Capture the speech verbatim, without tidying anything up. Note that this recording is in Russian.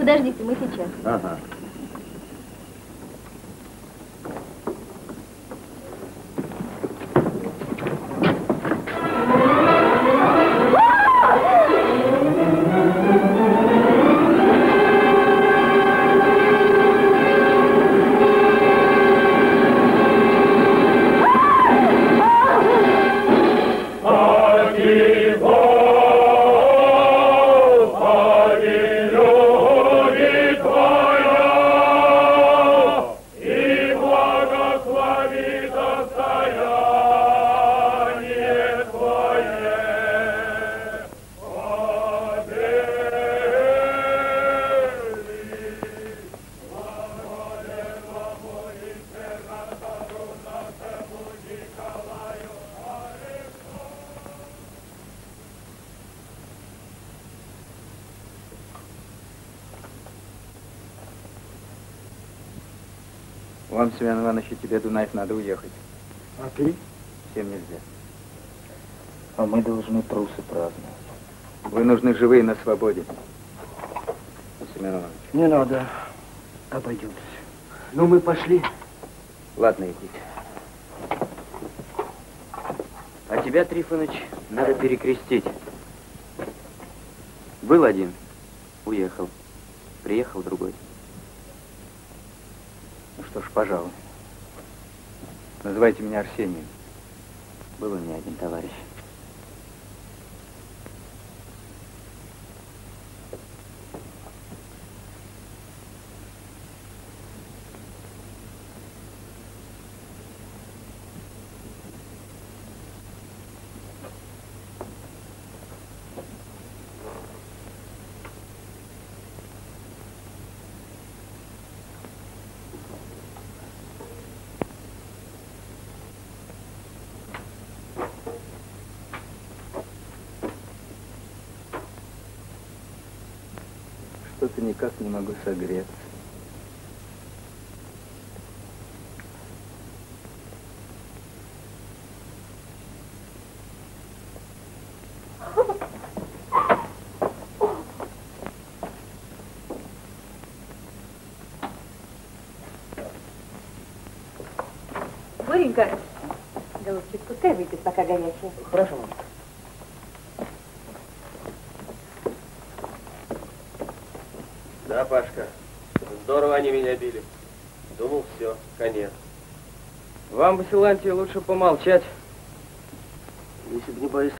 Подождите, мы сейчас. Ага. Вам, Семен Иванович, и тебе, Дунаев, надо уехать. А ты? Всем нельзя. А мы должны трусы праздновать. Вы нужны живые на свободе. Семен Иванович. Не надо. Обойдемся. Ну, мы пошли. Ладно, идите. А тебя, Трифоныч, надо перекрестить. Был один, уехал. Приехал другой. Ну что ж, пожалуй. Называйте меня Арсением. Был у меня один товарищ. Что-то никак не могу согреться. Боренька, голубчик, пускай выпьет, пока горячее. Хорошо, мамочка. Да, Пашка, здорово они меня били. Думал, все, конец. Вам, Василантий, лучше помолчать. Если бы не Борис